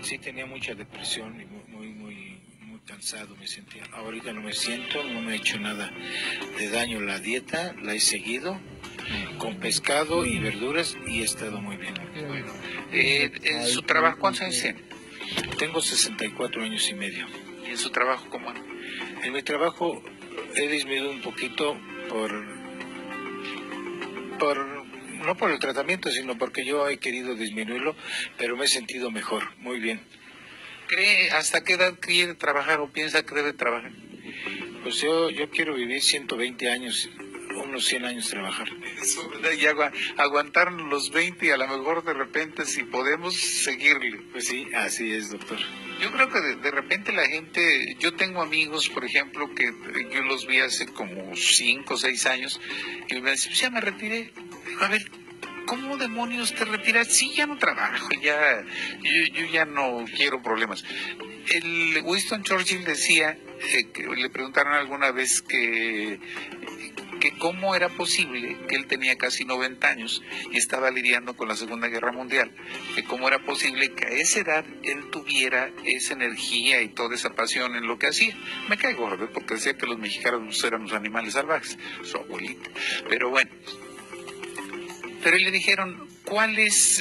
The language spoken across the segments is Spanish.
Sí, tenía mucha depresión y muy cansado me sentía. Ahorita no me siento, no me he hecho nada de daño. La dieta la he seguido con pescado y verduras y he estado muy bien. Bueno, en su trabajo, ¿cuántos años tiene? Tengo 64 años y medio. ¿Y en su trabajo cómo? En mi trabajo he disminuido un poquito no por el tratamiento, sino porque yo he querido disminuirlo, pero me he sentido mejor, muy bien. ¿Cree hasta qué edad quiere trabajar o piensa que debe trabajar? Pues yo quiero vivir 120 años, unos 100 años trabajar. Eso, ¿verdad? Y aguantar los 20 y a lo mejor de repente si podemos seguirle. Pues sí, así es, doctor. Yo creo que de repente la gente, yo tengo amigos, por ejemplo, que yo los vi hace como 5 o 6 años y me dicen, pues ya me retiré. Digo, a ver, ¿cómo demonios te retiras? Sí, ya no trabajo, yo ya no quiero problemas. El Winston Churchill decía, que le preguntaron alguna vez que cómo era posible que él tenía casi 90 años y estaba lidiando con la Segunda Guerra Mundial, que cómo era posible que a esa edad él tuviera esa energía y toda esa pasión en lo que hacía. Me cae gordo porque decía que los mexicanos éramos animales salvajes, su abuelita. Pero bueno, pero le dijeron, ¿cuál es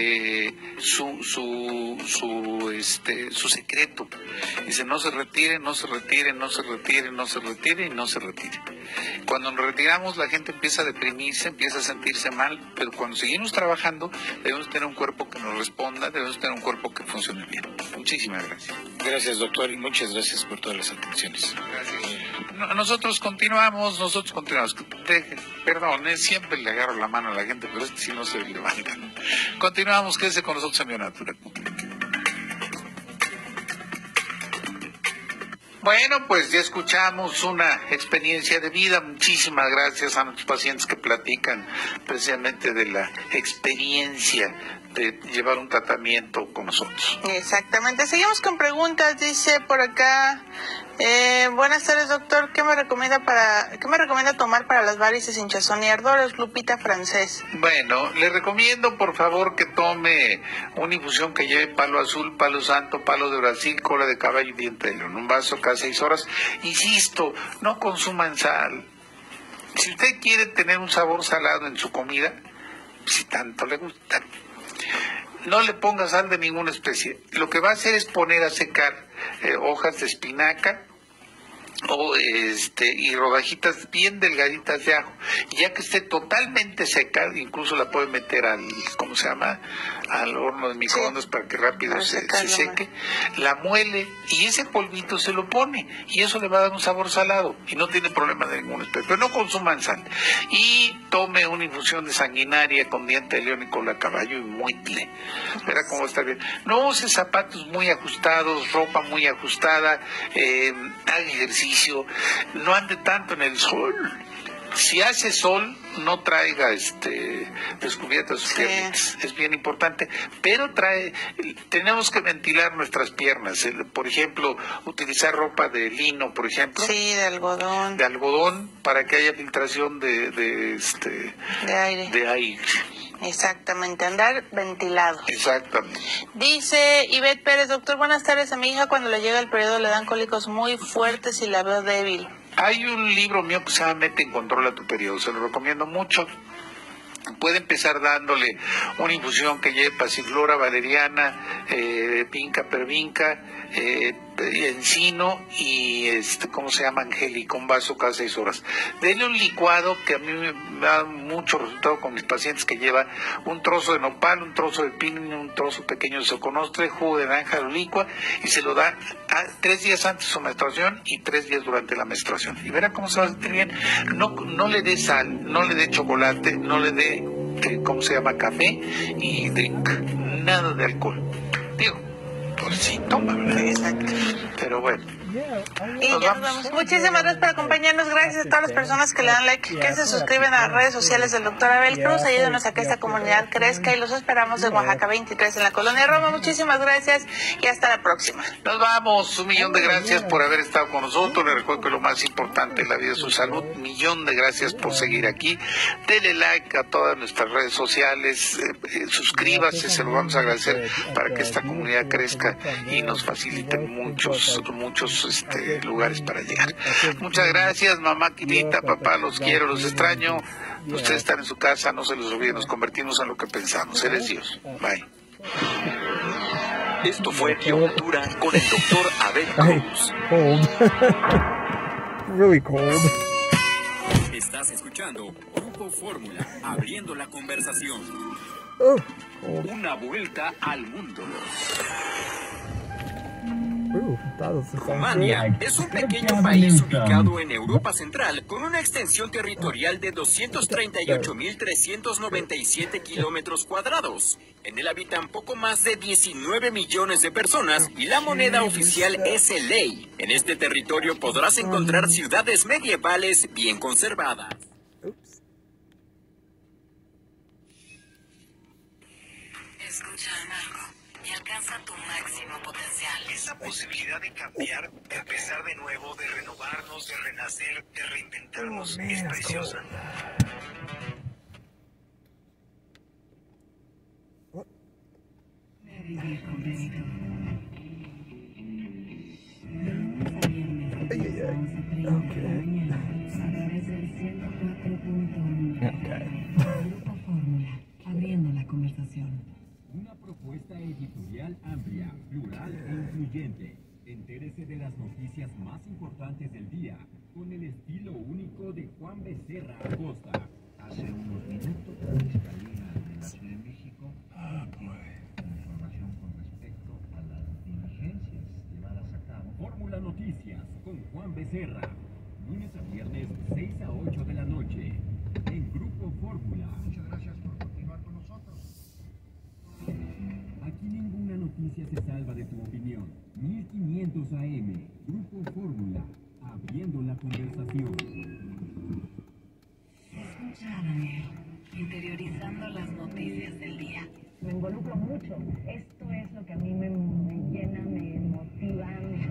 su secreto? Dice, no se retire, no se retire, no se retire, no se retire y no se retire. Cuando nos retiramos la gente empieza a deprimirse, empieza a sentirse mal, pero cuando seguimos trabajando debemos tener un cuerpo que nos responda, debemos tener un cuerpo que funcione bien. Muchísimas gracias. Gracias, doctor, y muchas gracias por todas las atenciones. Gracias. Nosotros continuamos. Perdón, siempre le agarro la mano a la gente, pero si no se levanta. Continuamos, quédese con nosotros en Bionatura. Bueno, pues ya escuchamos una experiencia de vida. Muchísimas gracias a nuestros pacientes que platican precisamente de la experiencia de llevar un tratamiento con nosotros. Exactamente. Seguimos con preguntas. Dice por acá, buenas tardes, doctor. ¿Qué me recomienda tomar para las varices, hinchazón y ardores? Lupita Francés. Bueno, le recomiendo por favor que tome una infusión que lleve palo azul, palo santo, palo de Brasil, cola de caballo y diente de león. Un vaso cada 6 horas. Insisto, no consuman sal. Si usted quiere tener un sabor salado en su comida, si tanto le gusta, no le ponga sal de ninguna especie. Lo que va a hacer es poner a secar hojas de espinaca y rodajitas bien delgaditas de ajo. Y ya que esté totalmente seca, incluso la puede meter al horno de microondas, sí, para que rápido se seque. La muele y ese polvito se lo pone y eso le va a dar un sabor salado y no tiene problema de ninguna especie. Pero no consuman sal. Y tome una infusión de sanguinaria con diente de león y cola de caballo y muitle. Verá cómo va a estar bien. No use zapatos muy ajustados, ropa muy ajustada, haga ejercicio, no ande tanto en el sol. Si hace sol, no traiga descubiertas sus piernas, es bien importante, pero tenemos que ventilar nuestras piernas, por ejemplo, utilizar ropa de lino, por ejemplo. Sí, de algodón. De algodón, para que haya filtración de aire. Exactamente, andar ventilado. Exactamente. Dice Ivette Pérez, doctor, buenas tardes. A mi hija cuando le llega el periodo le dan cólicos muy fuertes y la veo débil. Hay un libro mío que se llama Mete en Control a tu periodo, se lo recomiendo mucho. Puede empezar dándole una infusión que lleve pasiflora, valeriana, vinca, pervinca, encino y angélico, un vaso cada 6 horas. Denle un licuado que a mí me da mucho resultado con mis pacientes, que lleva un trozo de nopal, un trozo de piña, un trozo pequeño de soconostre, jugo de naranja, lo licua y se lo da 3 días antes de su menstruación y 3 días durante la menstruación. Y verá cómo se va a sentir bien. No le dé sal, no le dé chocolate, no le dé café y drink, nada de alcohol. Digo, pues sí, toma, ¿verdad? Exacto. Pero bueno. Y ya nos vamos. Muchísimas gracias por acompañarnos. Gracias a todas las personas que le dan like, que se suscriben a las redes sociales del doctor Abel Cruz. Ayúdenos a que esta comunidad crezca y los esperamos en Oaxaca 23 en la Colonia Roma. Muchísimas gracias y hasta la próxima. Nos vamos. 1,000,000 de gracias por haber estado con nosotros. Les recuerdo que lo más importante en la vida es su salud. 1,000,000 de gracias por seguir aquí. Dele like a todas nuestras redes sociales. Suscríbase, se lo vamos a agradecer para que esta comunidad crezca y nos faciliten muchos lugares para llegar. Muchas gracias, mamá querida, papá, los quiero, los extraño. Ustedes están en su casa, no se los olviden, nos convertimos en lo que pensamos. Él es Dios. Bye. Esto fue Biocultura con el doctor Abel Cruz. Really cold. Estás escuchando Grupo Fórmula, abriendo la conversación. Una vuelta al mundo. Rumania es un pequeño país ubicado en Europa Central con una extensión territorial de 238.397 kilómetros cuadrados. En él habitan poco más de 19 millones de personas y la moneda oficial es el lei. En este territorio podrás encontrar ciudades medievales bien conservadas. Escucha, Marco, y alcanza tu máximo potencial. Esa posibilidad de cambiar, de empezar de nuevo, de renovarnos, de renacer, de reinventarnos, es preciosa. Grupo Fórmula, abriendo la conversación. Una propuesta editorial amplia, plural e incluyente. Entérese de las noticias más importantes del día con el estilo único de Juan Becerra Acosta. Hace unos minutos la Fiscalía de la Ciudad de México emitió información con respecto a las diligencias llevadas a cabo. Fórmula Noticias con Juan Becerra. Lunes a viernes, 6 a 8 de la noche. En Grupo Fórmula. Muchas gracias por continuar con nosotros. Aquí ninguna noticia se salva de tu opinión. 1500 AM. Grupo Fórmula. Abriendo la conversación. Escucha, Daniel, interiorizando las noticias del día. Me involucro mucho. Esto es lo que a mí me llena, me motiva.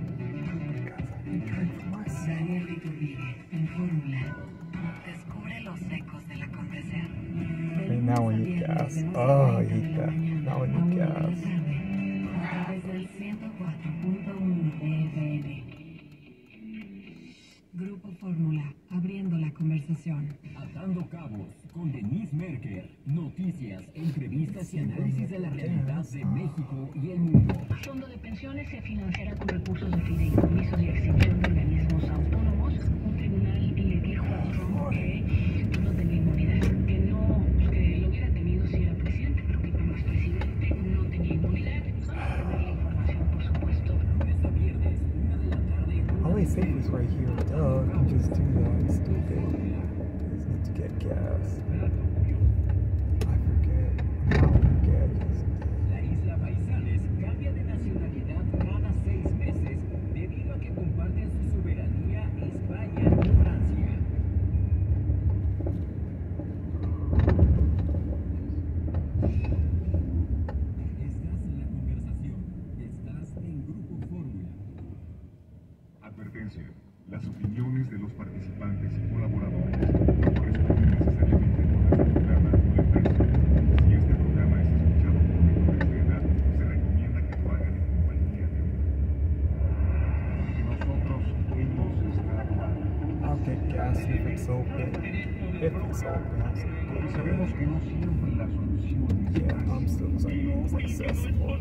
Daniel Iturrigue, en Fórmula. Descubre los ecos del acontecer. Now when you gas. Oh, I hate that. Now when you gas. A través del 104.1 FM. Grupo Fórmula, abriendo la conversación. Atando cabos con Denise Merker. Noticias, entrevistas y análisis de la realidad de México y el mundo. Fondo de pensiones se financiará con recursos de fideicomisos y extinción de organismos autónomos. Un tribunal le dijo a Trump que no tenía inmunidad, que lo hubiera tenido si era presidente, pero que como es presidente no tenía inmunidad. Solo tener la información, por supuesto. Lunes a viernes, 1 de la tarde. All they say is right here. Duh, you can just do that. Stupid. You just need to get gas. I forget. Now I forget. La isla Baizanes cambia de nacionalidad cada 6 meses debido a que comparten su soberanía España y Francia. Estás en la conversación. Estás en Grupo Fórmula. Advertencia. Las opiniones de los participantes y colaboradores no corresponden necesariamente con las del programa o la empresa. Si este programa es escuchado por menores de edad, se recomienda que lo hagan en compañía de un Porque nosotros hemos estado I'll get gas if it's open. If it's open. y sabemos que no siempre la solución es Yeah, I'm still successful.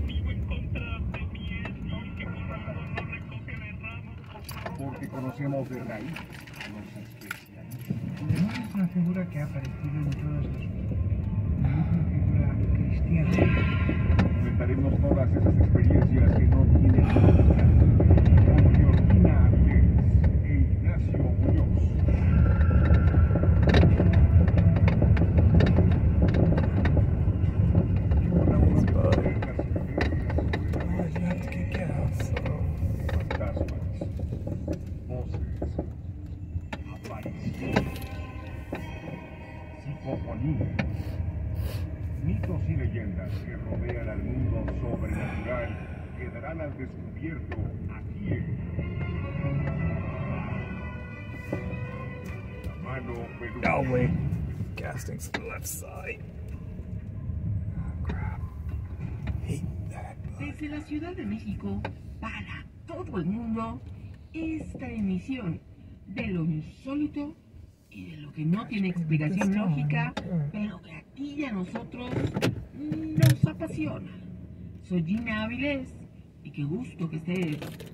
porque conocemos de raíz a los especialistas. No es una figura que ha aparecido en todas las no es una figura cristiana. Comentaremos todas esas experiencias que no tienen con Georgina Avilés e Ignacio Muñoz. Nice, bud. Oh, you have to get gas. So. Fantasmas. que rodean al mundo sobrenatural quedarán al descubierto aquí en La Mano Peluda. Oh, wait. Casting's to the left side. Oh, crap. Hate that. Desde la Ciudad de México, para todo el mundo, esta emisión de lo insólito y de lo que no tiene explicación lógica, pero que a ti y a nosotros nos apasiona. Soy Gina Áviles y qué gusto que estés